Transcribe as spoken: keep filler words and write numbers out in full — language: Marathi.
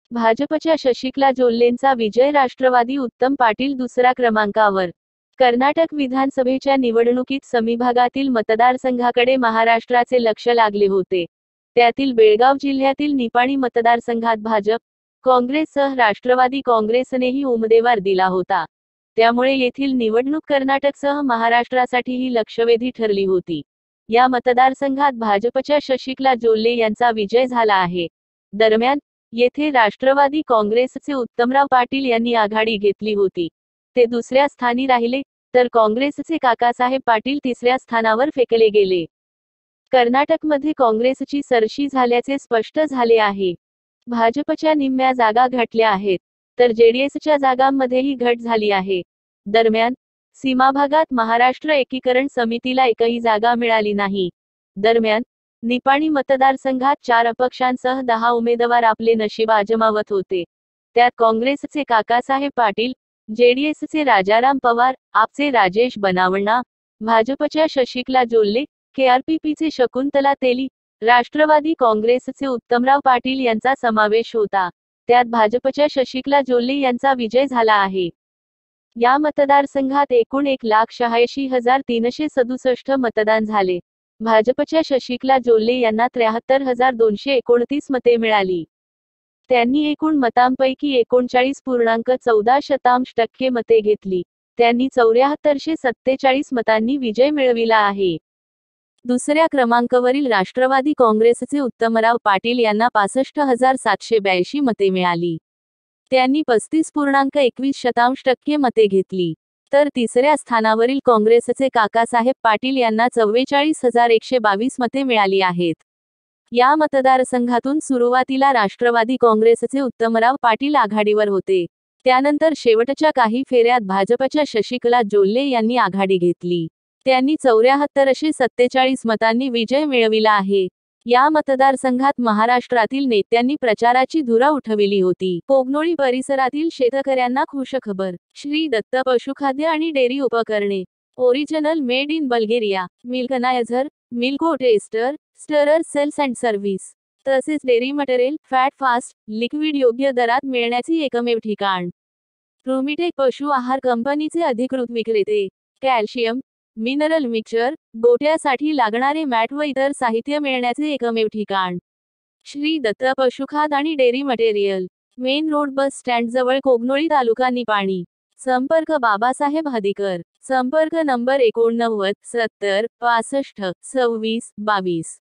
भाजपच्या शशिकला जोल्लेंचा विजय, राष्ट्रवादी उत्तम पाटील दुसऱ्या क्रमांकावर। कर्नाटक विधानसभेच्या निवडणुकीत समीभागातील मतदारसंघाकडे महाराष्ट्राचे लक्ष लागले होते। त्यातील बेळगाव जिल्ह्यातील निपाणी मतदारसंघात भाजप, काँग्रेससह राष्ट्रवादी काँग्रेसनेही उमेदवार दिला होता। त्यामुळे येथील निवडणूक कर्नाटकसह महाराष्ट्रासाठीही लक्षवेधी ठरली होती। या मतदारसंघात भाजपच्या शशिकला जोल्ले यांचा विजय झाला आहे। दरम्यान येथे राष्ट्रवादी काँग्रेसचे उत्तमराव पाटील यांनी आघाडी घेतली होती। ते दुसऱ्या स्थानी राहिले, तर काँग्रेसचे काकासाहेब पाटील तिसऱ्या स्थानावर फेकले गेले। कर्नाटकमध्ये काँग्रेसची सरशी झाल्याचे स्पष्ट झाले आहे। भाजपच्या निम्म्या जागा घटल्या आहेत, तर जेडीएसच्या जागांमध्येही घट झाली आहे। दरम्यान सीमाभागात महाराष्ट्र एकीकरण समितीला एकही जागा मिळाली नाही। दरम्यान निपाणी मतदारसंघात चार अपक्षांसह दहा उमेदवार आपले नशीब आजमावत होते। त्यात काँग्रेसचे काकासाहेब पाटील, जेडीएसचे राजाराम पवार, आपचे राजेश बनावण्णा, भाजपच्या शशिकला जोल्ले, केआरपीपीचे शकुंतला तेली, राष्ट्रवादी काँग्रेसचे उत्तमराव पाटील यांचा समावेश होता। त्यात भाजपच्या शशिकला जोल्ले यांचा विजय झाला आहे। या मतदारसंघात एकूण एक लाख शहाऐंशी हजार तीनशे सदुसष्ट मतदान झाले। भाजपच्या शशिकला जोल्ले यांना त्र्याहत्तर हजार दोनशे एकोणतीस मते मिळाली। त्यांनी एकूण मतांपैकी एकोणचाळीस पूर्णांक चौदा शतांश टक्के मते घेतली। त्यांनी चौऱ्याहत्तरशे सत्तेचाळीस मतांनी विजय मिळविला आहे। दुसऱ्या क्रमांकावरील राष्ट्रवादी काँग्रेसचे उत्तमराव पाटील यांना पासष्ट हजार सातशे ब्याऐंशी मते मिळाली। त्यांनी पस्तीस पूर्णांक एकवीस शतांश टक्के मते घेतली। तर तिसऱ्या स्थानावरील काँग्रेसचे काकासाहेब पाटील यांना चव्वेचाळीस हजार एकशे बावीस मते मिळाली आहेत। या मतदारसंघातून सुरुवातीला राष्ट्रवादी काँग्रेसचे उत्तमराव पाटील आघाडीवर होते। त्यानंतर शेवटच्या काही फेऱ्यात भाजपच्या शशिकला जोल्ले यांनी आघाडी घेतली। त्यांनी चौऱ्याहत्तरशे सत्तेचाळीस मतांनी विजय मिळविला आहे। या मतदारसंघात महाराष्ट्रातील नेत्यांनी प्रचाराची धुरा उठविली होती। कोगनोळी परिसरातील शेतकऱ्यांना खुशखबर। श्री दत्त पशुखाद्य आणि डेअरी उपकरणे, original made in Bulgaria, milkanizer, Milko tester, stirrer sales and service, तसेच dairy material, fat fast, liquid योग्य दरात मिळण्याची एकमेव ठिकाण। रुमिटेक पशु आहार कंपनीचे अधिकृत विक्रेते। कॅल्शियम, मिनरल मिक्सचर, गोठ्यासाठी लागणारे मॅट व इतर साहित्य मिळण्याचे एकमेव ठिकाण। श्री दत्त पशुखाद्य आणि dairy material, main road, bus stand जवळ, कोगनोळी, तालुका निपाणी। संपर्क बाबासाहेब हदीकर। संपर्क नंबर एकोणनव्वद सत्तर पासष्ट सव्वीस बावीस।